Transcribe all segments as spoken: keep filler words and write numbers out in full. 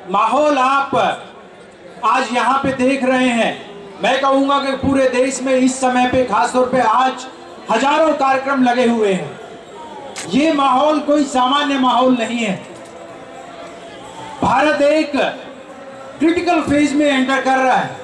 माहौल आप आज यहाँ पे देख रहे हैं, मैं कहूँगा कि पूरे देश में इस समय पे खासतौर पे आज हजारों कार्यक्रम लगे हुए हैं। ये माहौल कोई सामान्य माहौल नहीं है। भारत एक क्रिटिकल फेज में एंटर कर रहा है।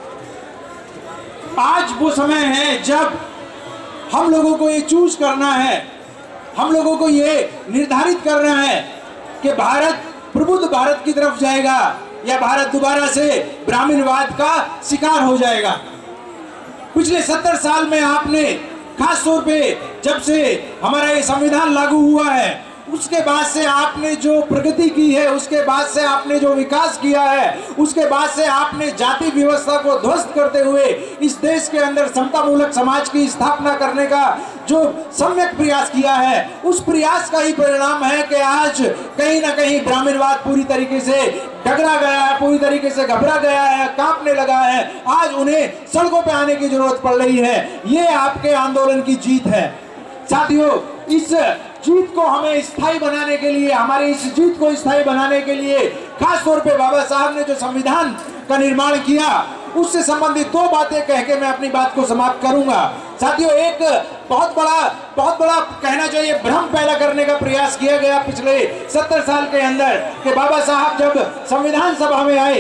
आज वो समय है जब हम लोगों को ये चूज करना है, हम लोगों को ये निर्धारित करना है कि भारत प्रबुद्ध भारत की तरफ जाएगा या भारत दोबारा से ब्राह्मणवाद का शिकार हो जाएगा। पिछले सत्तर साल में आपने खास तौर पे जब से हमारा ये संविधान लागू हुआ है उसके बाद से आपने जो प्रगति की है, उसके बाद से आपने जो विकास किया है, उसके बाद से आपने जाति व्यवस्था को ध्वस्त करते हुए इस देश के अंदर समतामूलक समाज की स्थापना करने का जो सम्यक प्रयास किया है, उस प्रयास का ही परिणाम है कि आज कहीं ना कहीं ब्राह्मणवाद पूरी तरीके से डगरा गया है, पूरी तरीके से घबरा गया है, कांपने लगा है। आज उन्हें सड़कों पे आने की जरूरत पड़ रही है। ये आपके आंदोलन की जीत है साथियों। इस जीत को हमें स्थायी बनाने के लिए, हमारे इस जीत को स्थायी बनाने के लिए खास तौर पे बाबा साहब ने जो संविधान का निर्माण किया उससे संबंधित दो बातें कह के मैं अपनी बात को समाप्त करूंगा। साथियों, एक बहुत बड़ा बहुत बड़ा कहना चाहिए भ्रम पैदा करने का प्रयास किया गया पिछले सत्तर साल के अंदर कि बाबा साहब जब संविधान सभा में आए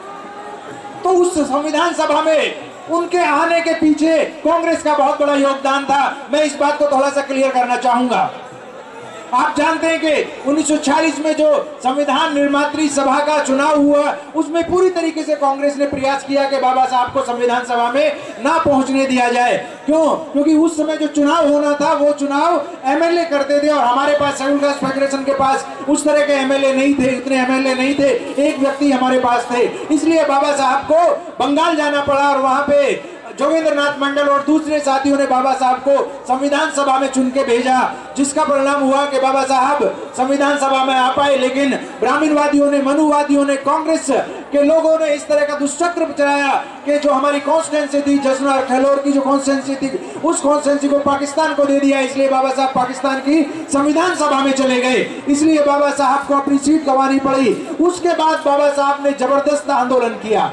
तो उस संविधान सभा में उनके आने के पीछे कांग्रेस का बहुत बड़ा योगदान था। मैं इस बात को थोड़ा सा क्लियर करना चाहूंगा। आप जानते हैं कि उन्नीस सौ छियालीस में जो संविधान निर्मात्री सभा का चुनाव हुआ उसमें पूरी तरीके से कांग्रेस ने प्रयास किया कि बाबा साहब को संविधान सभा में ना पहुंचने दिया जाए। क्यों? क्योंकि उस समय जो चुनाव होना था वो चुनाव एमएलए करते थे और हमारे पास शेड्यूल कास्ट फेडरेशन के पास उस तरह के एमएलए नहीं थे, इतने एमएलए नहीं थे, एक व्यक्ति हमारे पास थे। इसलिए बाबा साहब को बंगाल जाना पड़ा और वहां पे जोगेंद्र नाथ मंडल और दूसरे साथियों ने बाबा साहब को संविधान सभा में चुन के भेजा, जिसका परिणाम हुआ कि बाबा साहब संविधान सभा में आ पाए। लेकिन ब्राह्मणवादियों ने, मनुवादियों ने, कांग्रेस के लोगों ने इस तरह का दुष्चक्र चलाया कि जो हमारी कॉन्स्टिट्यूंसी थी, जसना और खैलोर की जो कॉन्स्टिट्यूंसी थी, उस कॉन्स्टिट्यूंसी को पाकिस्तान को दे दिया। इसलिए बाबा साहब पाकिस्तान की संविधान सभा में चले गए। इसलिए बाबा साहब को अपनी सीट गंवानी पड़ी। उसके बाद बाबा साहब ने जबरदस्त आंदोलन किया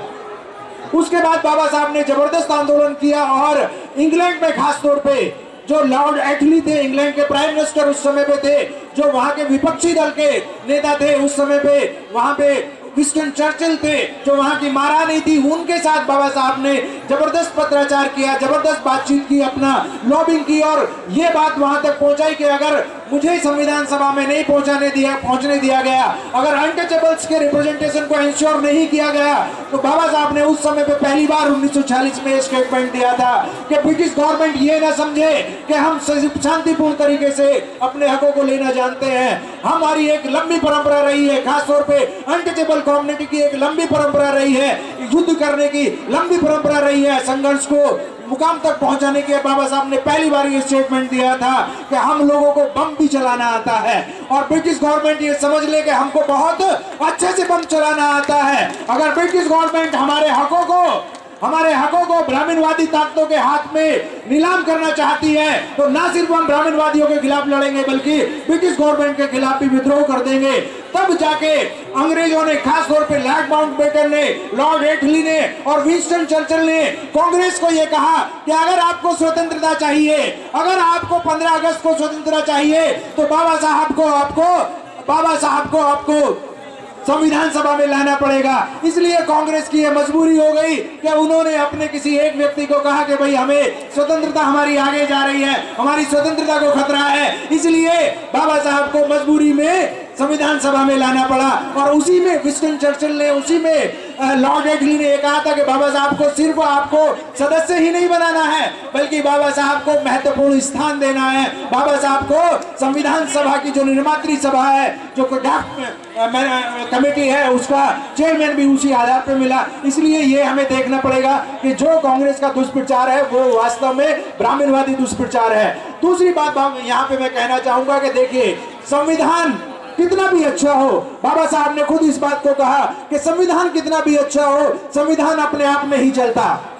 उसके बाद बाबा साहब ने जबरदस्त आंदोलन किया और इंग्लैंड में खास तौर पे जो लॉर्ड एटली थे, इंग्लैंड के प्राइम मिनिस्टर उस समय पे थे, जो वहां के विपक्षी दल के नेता थे उस समय पे, वहां पे विंस्टन चर्चिल थे जो वहां की महारानी थी, उनके साथ बाबा साहब ने जबरदस्त पत्राचार किया, जबरदस्त बातचीत की, अपना लॉबिंग की और ये बात वहां तक पहुंचाई कि अगर मुझे संविधान सभा में नहीं पहुंचाने दिया पहुंचने दिया गया, अगर अनटचेबल्स के रिप्रेजेंटेशन को इंश्योर नहीं किया गया, तो बाबा साहब ने उस समय पे पहली बार उन्नीस सौ छियालीस में स्टेटमेंट दिया था कि ब्रिटिश गवर्नमेंट ये ना समझे कि हम शांतिपूर्ण तरीके से अपने हकों को लेना जानते हैं। हमारी एक लंबी परंपरा रही है, खासतौर पे अनटचेबल कम्युनिटी की एक लंबी परंपरा रही है, युद्ध करने की लंबी परंपरा रही है, संघर्ष को मुकाम तक पहुंचाने के। बाबा साहब ने पहली बार ये स्टेटमेंट दिया था कि हम लोगों को बम भी चलाना आता है और ब्रिटिश गवर्नमेंट ये समझ ले कि हमको बहुत अच्छे से बम चलाना आता है। अगर ब्रिटिश गवर्नमेंट हमारे हकों को हमारे हकों को ब्राह्मणवादी ताकतों के हाथ में नीलाम करना चाहती है तो ना सिर्फ हम ब्राह्मणवादियों के खिलाफ लड़ेंगे बल्कि ब्रिटिश गवर्नमेंट के खिलाफ भी विद्रोह कर देंगे। तब जाके अंग्रेजों ने, खास तौर पे लॉर्ड माउंटबेटन ने, लॉर्ड एटली ने और विंस्टन चर्चिल ने कांग्रेस को यह कहा कि अगर आपको स्वतंत्रता चाहिए, अगर आपको पंद्रह अगस्त को स्वतंत्रता चाहिए तो बाबा साहब को आपको बाबा साहब को आपको संविधान सभा में लाना पड़ेगा। इसलिए कांग्रेस की यह मजबूरी हो गई कि उन्होंने अपने किसी एक व्यक्ति को कहा कि भाई हमें स्वतंत्रता हमारी आगे जा रही है, हमारी स्वतंत्रता को खतरा है, इसलिए बाबा साहब को मजबूरी में संविधान सभा में लाना पड़ा। और उसी में विंस्टन चर्चिल ने, उसी में लॉर्ड एटली ने कहा था कि बाबा साहब को सिर्फ आपको सदस्य ही नहीं बनाना है बल्कि बाबा साहब को महत्वपूर्ण स्थान देना है। बाबा साहब को संविधान सभा की जो निर्मात्री सभा है, जो कमेटी है, उसका चेयरमैन भी उसी आधार पर मिला। इसलिए ये हमें देखना पड़ेगा कि जो कांग्रेस का दुष्प्रचार है वो वास्तव में ब्राह्मणवादी दुष्प्रचार है। दूसरी बात यहाँ पे मैं कहना चाहूंगा कि देखिए, संविधान कितना भी अच्छा हो, बाबा साहब ने खुद इस बात को कहा कि संविधान कितना भी अच्छा हो, संविधान अपने आप में ही चलता।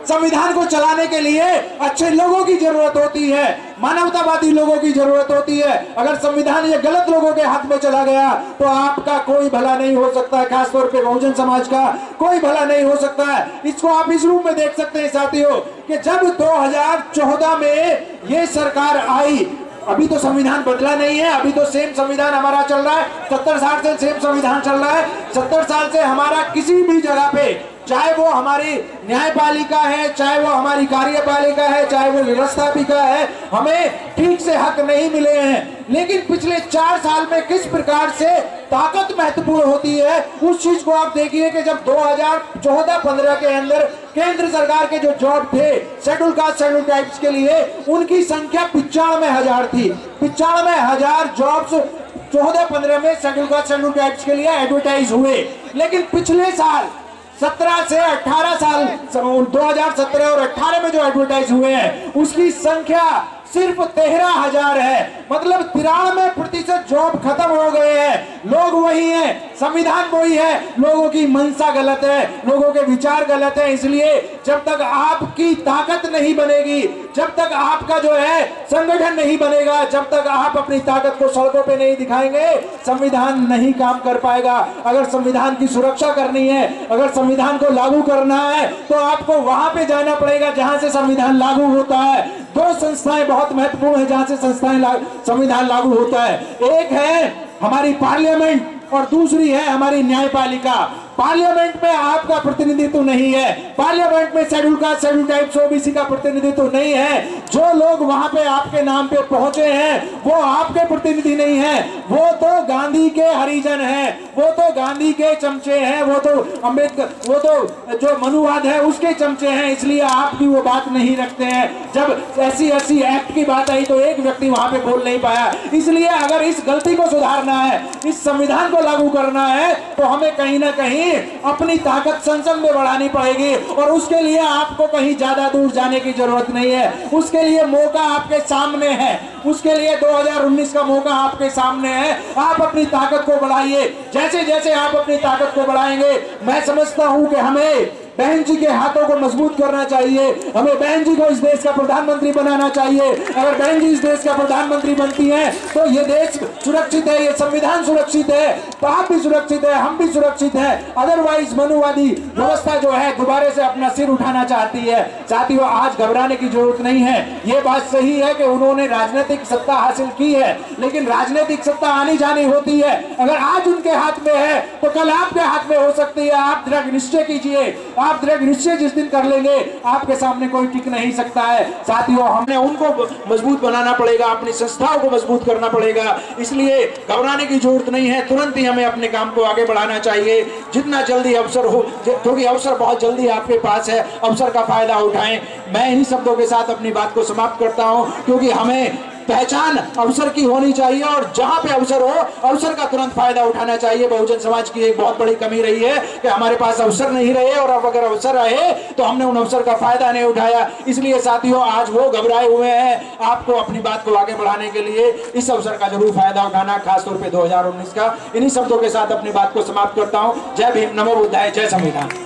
संविधान को चलाने के लिए अच्छे लोगों की जरूरत होती है, मानवतावादी लोगों की जरूरत होती है। अगर संविधान ये गलत लोगों के हाथ में चला गया तो आपका कोई भला नहीं हो सकता है, खासतौर पे बहुजन समाज का कोई भला नहीं हो सकता है। इसको आप इस रूप में देख सकते हैं साथियों कि जब दो हज़ार चौदह में ये सरकार आई, अभी तो संविधान बदला नहीं है, अभी तो सेम संविधान हमारा चल रहा है, सत्तर साल से सेम संविधान चल रहा है। सत्तर साल से हमारा किसी भी जगह पे, चाहे वो हमारी न्यायपालिका है, चाहे वो हमारी कार्यपालिका है, चाहे वो व्यवस्थापिका है, हमें ठीक से हक नहीं मिले हैं। लेकिन पिछले चार साल में किस प्रकार से ताकत महत्वपूर्ण होती है, उस चीज को आप देखिए कि जब दो हज़ार चौदह पंद्रह के अंदर केंद्र सरकार के जो जॉब थे शेड्यूल कास्ट शेड्यूल ट्राइब्स के लिए, उनकी संख्या पिचानवे हजार थी। पिचानवे हजार जॉब्स चौदह पंद्रह में शेड्यूल कास्ट शेड्यूल ट्राइब्स के लिए एडवर्टाइज हुए। लेकिन पिछले साल सत्रह से अठारह साल, दो हज़ार सत्रह और अठारह में जो एडवर्टाइज हुए हैं उसकी संख्या सिर्फ तेरह हजार है। मतलब तिरानवे प्रतिशत जॉब खत्म हो गए हैं। लोग वही हैं, संविधान वही है, लोगों की मंशा गलत है, लोगों के विचार गलत है। इसलिए जब तक आपकी ताकत नहीं बनेगी, जब तक आपका जो है संगठन नहीं बनेगा, जब तक आप अपनी ताकत को सड़कों पे नहीं दिखाएंगे, संविधान नहीं काम कर पाएगा। अगर संविधान की सुरक्षा करनी है, अगर संविधान को लागू करना है, तो आपको वहां पे जाना पड़ेगा जहां से संविधान लागू होता है। दो संस्थाएं बहुत महत्वपूर्ण है जहां से संस्थाएं ला, संविधान लागू होता है। एक है हमारी पार्लियामेंट और दूसरी है हमारी न्यायपालिका। पार्लियामेंट में आपका प्रतिनिधित्व नहीं है, पार्लियामेंट में scheduled caste scheduled tribes OBC का प्रतिनिधित्व नहीं है। जो लोग वहां पे आपके नाम पे पहुंचे हैं वो आपके प्रतिनिधि नहीं है, वो तो गांधी के हरिजन हैं, वो तो गांधी के चमचे हैं, वो तो अंबेडकर, वो तो जो मनुवाद है उसके चमचे हैं। इसलिए आपकी वो बात नहीं रखते हैं। जब ऐसी ऐसी एक्ट की बात आई तो एक व्यक्ति वहां पे बोल नहीं पाया। इसलिए अगर इस गलती को सुधारना है, इस संविधान को लागू करना है, तो हमें कहीं ना कहीं अपनी ताकत संसद में बढ़ानी पड़ेगी। और उसके लिए आपको कहीं ज्यादा दूर जाने की जरूरत नहीं है, उसके लिए मौका आपके सामने है, उसके लिए दो हज़ार उन्नीस का मौका आपके सामने है। आप अपनी ताकत को बढ़ाइए। जैसे जैसे आप अपनी ताकत को बढ़ाएंगे, मैं समझता हूं कि हमें बहन जी के हाथों को मजबूत करना चाहिए, हमें बहन जी को इस देश का प्रधानमंत्री बनाना चाहिए। अगर बहन जी इस देश का प्रधानमंत्री बनती हैं तो ये देश सुरक्षित है, ये संविधान सुरक्षित है, तो आप भी सुरक्षित है, हम भी सुरक्षित है। अदरवाइज मनुवादी व्यवस्था जो है दोबारा से अपना सिर उठाना चाहती है। साथियों, आज घबराने की जरूरत नहीं है। ये बात सही है कि उन्होंने राजनीतिक सत्ता हासिल की है, लेकिन राजनीतिक सत्ता आनी जानी होती है। अगर आज उनके हाथ में है तो कल आपके हाथ में हो सकती है। आप दृढ़ निश्चय कीजिए, आप दृढ़ निश्चय जिस दिन कर लेंगे आपके सामने कोई टिक नहीं सकता है। साथियों, हमने उनको मजबूत बनाना पड़ेगा, अपनी संस्थाओं को मजबूत करना पड़ेगा। इसलिए घबराने की जरूरत नहीं है, तुरंत ही हमें अपने काम को आगे बढ़ाना चाहिए। जितना जल्दी अवसर हो, क्योंकि अवसर बहुत जल्दी आपके पास है, अवसर का फायदा उठाएं। मैं इन्हीं शब्दों के साथ अपनी बात को समाप्त करता हूं, क्योंकि हमें पहचान अवसर की होनी चाहिए और जहां पे अवसर हो अवसर का तुरंत फायदा उठाना चाहिए। बहुजन समाज की एक बहुत बड़ी कमी रही है कि हमारे पास अवसर नहीं रहे, और अब अगर अवसर रहे तो हमने उन अवसर का फायदा नहीं उठाया। इसलिए साथियों, आज वो घबराए हुए हैं। आपको अपनी बात को आगे बढ़ाने के लिए इस अवसर का जरूर फायदा उठाना, खासतौर पर दो हजार उन्नीस का। इन्हीं शब्दों के साथ अपनी बात को समाप्त करता हूँ। जय भीम, नमो बुद्धाय, जय संविधान।